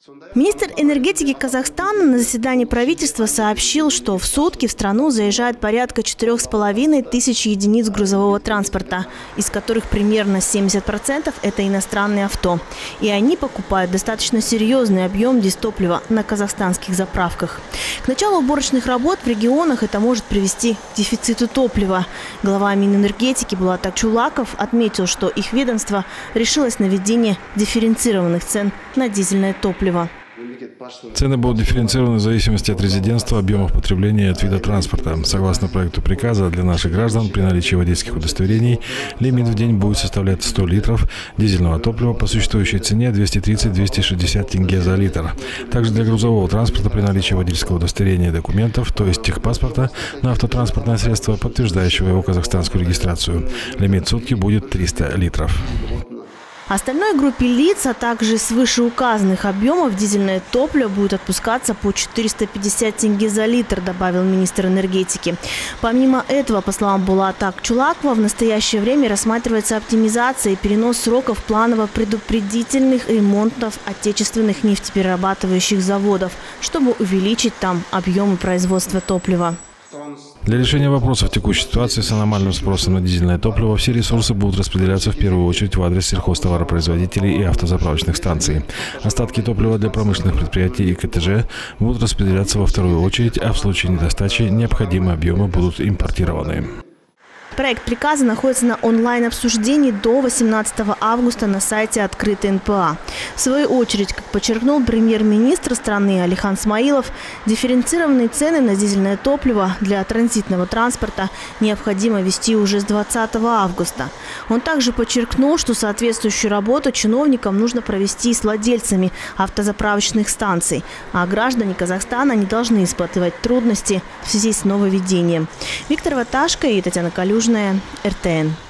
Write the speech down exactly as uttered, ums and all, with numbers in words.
Министр энергетики Казахстана на заседании правительства сообщил, что в сутки в страну заезжает порядка четырёх с половиной тысяч единиц грузового транспорта, из которых примерно семьдесят процентов – это иностранные авто. И они покупают достаточно серьезный объем дистоплива на казахстанских заправках. К началу уборочных работ в регионах это может привести к дефициту топлива. Глава Минэнергетики Булат Чулаков отметил, что их ведомство решилось на введение дифференцированных цен на дизельное топливо. Цены будут дифференцированы в зависимости от резидентства, объемов потребления и от вида транспорта. Согласно проекту приказа, для наших граждан при наличии водительских удостоверений лимит в день будет составлять сто литров дизельного топлива по существующей цене двести тридцать — двести шестьдесят тенге за литр. Также для грузового транспорта при наличии водительского удостоверения и документов, то есть техпаспорта на автотранспортное средство, подтверждающего его казахстанскую регистрацию, лимит в сутки будет триста литров. Остальной группе лиц, а также с вышеуказанных объемов дизельное топливо будет отпускаться по четыреста пятьдесят тенге за литр, добавил министр энергетики. Помимо этого, по словам Булата Чулакова, в настоящее время рассматривается оптимизация и перенос сроков планово-предупредительных ремонтов отечественных нефтеперерабатывающих заводов, чтобы увеличить там объемы производства топлива. Для решения вопросов текущей ситуации с аномальным спросом на дизельное топливо все ресурсы будут распределяться в первую очередь в адрес сельхозтоваропроизводителей и автозаправочных станций. Остатки топлива для промышленных предприятий и ка тэ жэ будут распределяться во вторую очередь, а в случае недостачи необходимые объемы будут импортированы. Проект приказа находится на онлайн-обсуждении до восемнадцатого августа на сайте открытой эн пэ а. В свою очередь, как подчеркнул премьер-министр страны Алихан Смаилов, дифференцированные цены на дизельное топливо для транзитного транспорта необходимо ввести уже с двадцатого августа. Он также подчеркнул, что соответствующую работу чиновникам нужно провести с владельцами автозаправочных станций, а граждане Казахстана не должны испытывать трудности в связи с нововведением. Виктор Ваташко и Татьяна Калюжная, эр тэ эн.